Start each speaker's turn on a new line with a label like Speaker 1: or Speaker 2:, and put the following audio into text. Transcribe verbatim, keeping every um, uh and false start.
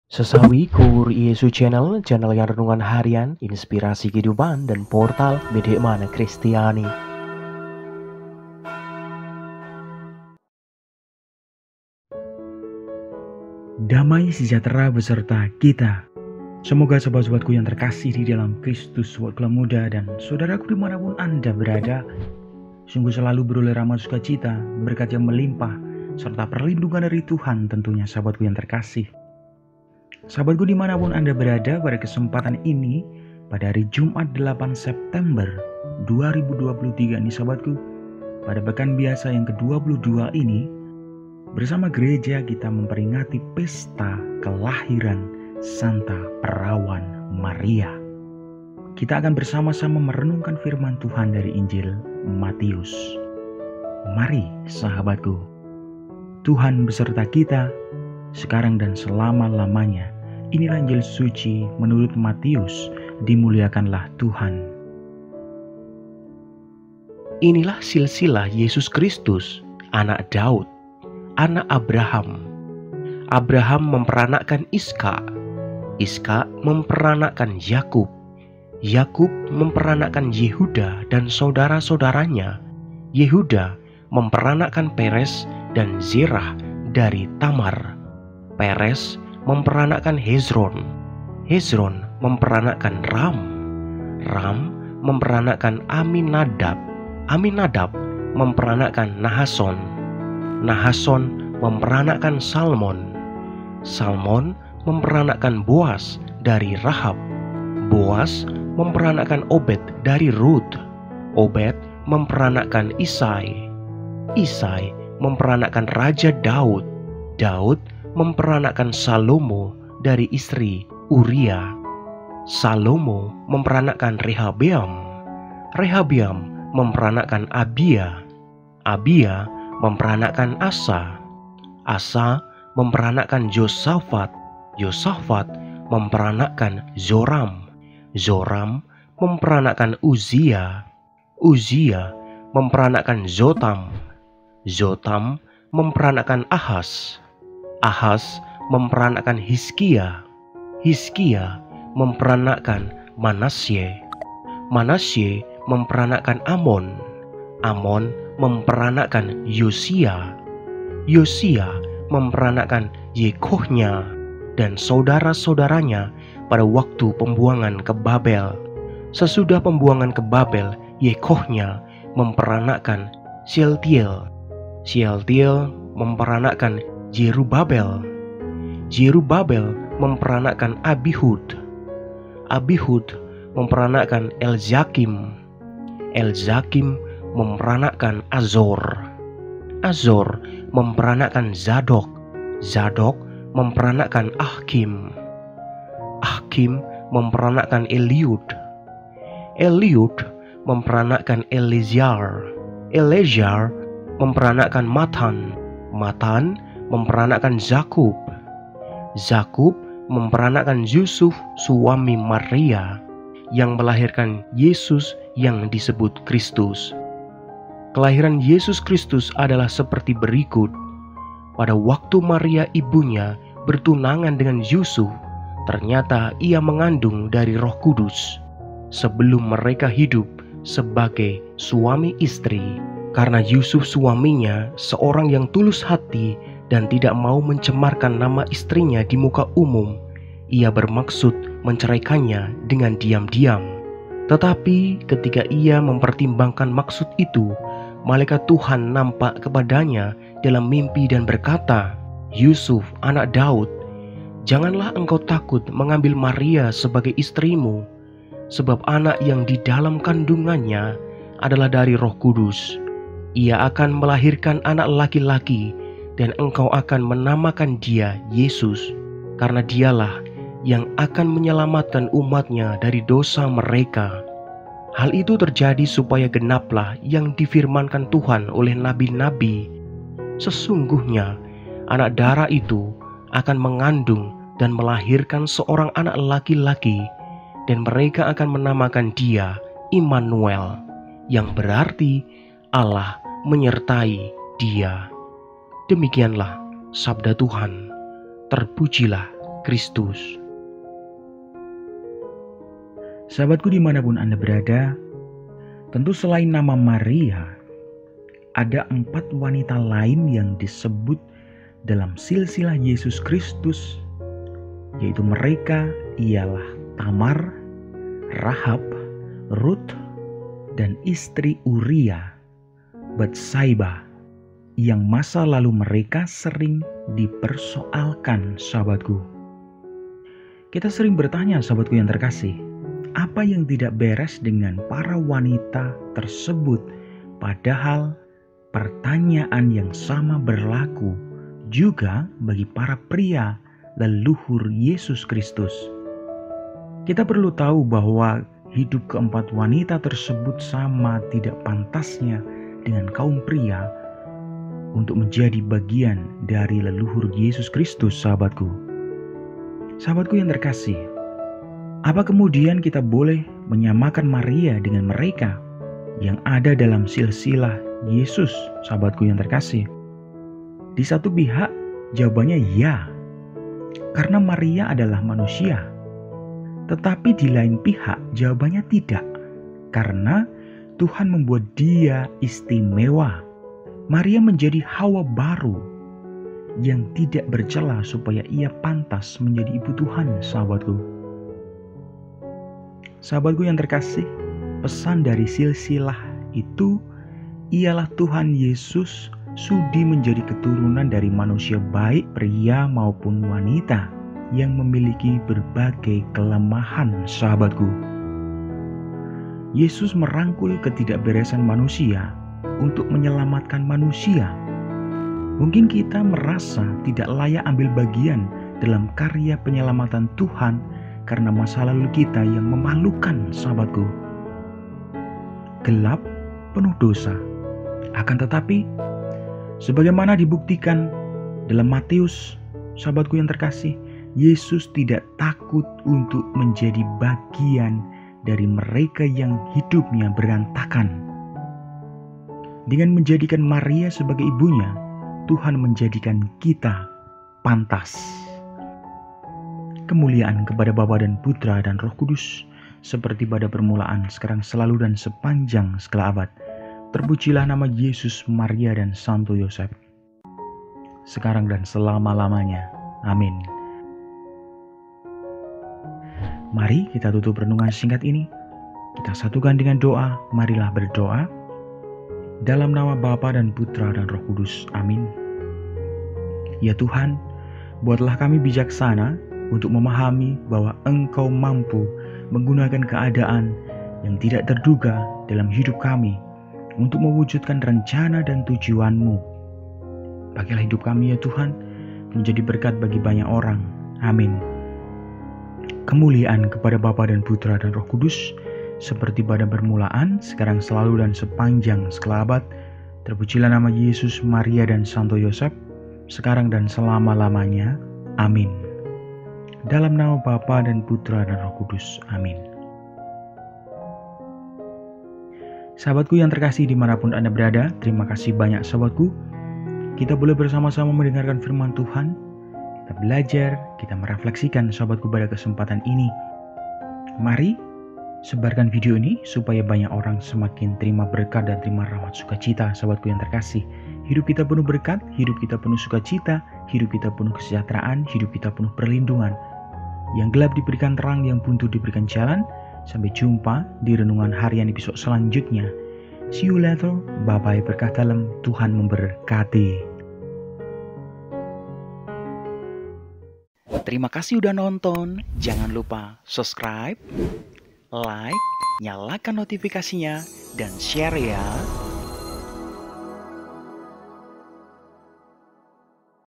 Speaker 1: Sesawi Kur Yesu Channel, channel yang renungan harian, inspirasi kehidupan, dan portal Bedemana Kristiani.
Speaker 2: Damai sejahtera beserta kita. Semoga sobat-sobatku yang terkasih di dalam Kristus, sobat muda dan saudaraku dimanapun Anda berada, sungguh selalu beroleh rahmat sukacita, berkat yang melimpah, serta perlindungan dari Tuhan tentunya sahabatku yang terkasih. Sahabatku dimanapun Anda berada, pada kesempatan ini, pada hari Jumat delapan September dua ribu dua puluh tiga ini sahabatku, pada pekan biasa yang ke dua puluh dua ini, bersama gereja kita memperingati pesta kelahiran Santa Perawan Maria. Kita akan bersama-sama merenungkan firman Tuhan dari Injil Matius. Mari sahabatku, Tuhan beserta kita sekarang dan selama-lamanya. Inilah Injil suci menurut Matius. Dimuliakanlah Tuhan.
Speaker 1: Inilah silsilah Yesus Kristus, anak Daud, anak Abraham. Abraham memperanakkan Iskak, Iskak memperanakkan Yakub, Yakub memperanakkan Yehuda dan saudara-saudaranya. Yehuda memperanakkan Peres dan Zerah dari Tamar. Peres memperanakkan Hezron, Hezron memperanakkan Ram, Ram memperanakkan Aminadab, Aminadab memperanakkan Nahason, Nahason memperanakkan Salmon, Salmon memperanakkan Boas dari Rahab, Boas memperanakkan Obed dari Rut, Obed memperanakkan Isai, Isai memperanakkan Raja Daud, Daud memperanakkan Salomo dari istri Uria, Salomo memperanakkan Rehabeam, Rehabeam memperanakkan Abia, Abia memperanakkan Asa, Asa memperanakkan Yosafat, Yosafat memperanakkan Zoram, Zoram memperanakkan Uzia, Uzia memperanakkan Zotam, Zotam memperanakkan Ahas, Ahas memperanakkan Hizkia, Hizkia memperanakkan Manasye, Manasye memperanakkan Amon, Amon memperanakkan Yosia, Yosia memperanakkan Yekohnya dan saudara-saudaranya pada waktu pembuangan ke Babel. Sesudah pembuangan ke Babel, Yekohnya memperanakkan Shealtiel, Shealtiel memperanakkan Jerubabel, Jerubabel memperanakkan Abihud, Abihud memperanakkan Elzakim, Elzakim memperanakkan Azor, Azor memperanakkan Zadok, Zadok memperanakkan Ahkim, Ahkim memperanakkan Eliud, Eliud memperanakkan Eleazar, Eleazar memperanakkan Matan, Matan memperanakkan Zakub, Zakub memperanakkan Yusuf suami Maria yang melahirkan Yesus yang disebut Kristus. Kelahiran Yesus Kristus adalah seperti berikut. Pada waktu Maria ibunya bertunangan dengan Yusuf, ternyata ia mengandung dari Roh Kudus sebelum mereka hidup sebagai suami istri. Karena Yusuf suaminya seorang yang tulus hati dan tidak mau mencemarkan nama istrinya di muka umum, ia bermaksud menceraikannya dengan diam-diam. Tetapi ketika ia mempertimbangkan maksud itu, malaikat Tuhan nampak kepadanya dalam mimpi dan berkata, "Yusuf, anak Daud, janganlah engkau takut mengambil Maria sebagai istrimu, sebab anak yang di dalam kandungannya adalah dari Roh Kudus. Ia akan melahirkan anak laki-laki, dan engkau akan menamakan dia Yesus, karena dialah yang akan menyelamatkan umatnya dari dosa mereka." Hal itu terjadi supaya genaplah yang difirmankan Tuhan oleh nabi-nabi. Sesungguhnya anak darah itu akan mengandung dan melahirkan seorang anak laki-laki, dan mereka akan menamakan dia Immanuel, yang berarti Allah menyertai dia. Demikianlah sabda Tuhan. Terpujilah
Speaker 2: Kristus. Sahabatku dimanapun Anda berada, tentu selain nama Maria, ada empat wanita lain yang disebut dalam silsilah Yesus Kristus, yaitu mereka ialah Tamar, Rahab, Ruth, dan istri Uria, Batsaiba, yang masa lalu mereka sering dipersoalkan, sahabatku. Kita sering bertanya, sahabatku yang terkasih, apa yang tidak beres dengan para wanita tersebut, padahal pertanyaan yang sama berlaku juga bagi para pria leluhur Yesus Kristus. Kita perlu tahu bahwa hidup keempat wanita tersebut sama tidak pantasnya dengan kaum pria untuk menjadi bagian dari leluhur Yesus Kristus, sahabatku. Sahabatku yang terkasih, apa kemudian kita boleh menyamakan Maria dengan mereka yang ada dalam silsilah Yesus, sahabatku yang terkasih? Di satu pihak jawabannya ya, karena Maria adalah manusia. Tetapi di lain pihak jawabannya tidak, karena Tuhan membuat dia istimewa. Maria menjadi Hawa baru yang tidak bercela supaya ia pantas menjadi ibu Tuhan, sahabatku. Sahabatku yang terkasih, pesan dari silsilah itu ialah Tuhan Yesus sudi menjadi keturunan dari manusia baik pria maupun wanita yang memiliki berbagai kelemahan, sahabatku. Yesus merangkul ketidakberesan manusia untuk menyelamatkan manusia. Mungkin kita merasa tidak layak ambil bagian dalam karya penyelamatan Tuhan karena masa lalu kita yang memalukan, sahabatku. Gelap, penuh dosa. Akan tetapi, sebagaimana dibuktikan dalam Matius, sahabatku yang terkasih, Yesus tidak takut untuk menjadi bagian dari mereka yang hidupnya berantakan. Dengan menjadikan Maria sebagai ibunya, Tuhan menjadikan kita pantas. Kemuliaan kepada Bapa dan Putra dan Roh Kudus, seperti pada permulaan, sekarang, selalu, dan sepanjang segala abad. Terpujilah nama Yesus, Maria, dan Santo Yosef, sekarang dan selama-lamanya. Amin. Mari kita tutup renungan singkat ini. Kita satukan dengan doa. Marilah berdoa. Dalam nama Bapa dan Putra dan Roh Kudus. Amin. Ya Tuhan, buatlah kami bijaksana untuk memahami bahwa Engkau mampu menggunakan keadaan yang tidak terduga dalam hidup kami untuk mewujudkan rencana dan tujuan-Mu. Pakailah hidup kami ya Tuhan, menjadi berkat bagi banyak orang. Amin. Kemuliaan kepada Bapa dan Putra dan Roh Kudus, seperti pada permulaan, sekarang, selalu, dan sepanjang segala abad. Terpujilah nama Yesus, Maria, dan Santo Yosef, sekarang dan selama-lamanya. Amin. Dalam nama Bapa dan Putra dan Roh Kudus. Amin. Sahabatku yang terkasih dimanapun Anda berada, terima kasih banyak sahabatku. Kita boleh bersama-sama mendengarkan firman Tuhan. Kita belajar, kita merefleksikan sahabatku pada kesempatan ini. Mari sebarkan video ini supaya banyak orang semakin terima berkat dan terima rahmat sukacita, sahabatku yang terkasih. Hidup kita penuh berkat, hidup kita penuh sukacita, hidup kita penuh kesejahteraan, hidup kita penuh perlindungan. Yang gelap diberikan terang, yang buntu diberikan jalan. Sampai jumpa di renungan harian episode selanjutnya. See you later. Bye-bye, berkah dalam, Tuhan memberkati. Terima kasih udah nonton. Jangan lupa subscribe, like, nyalakan notifikasinya, dan share ya.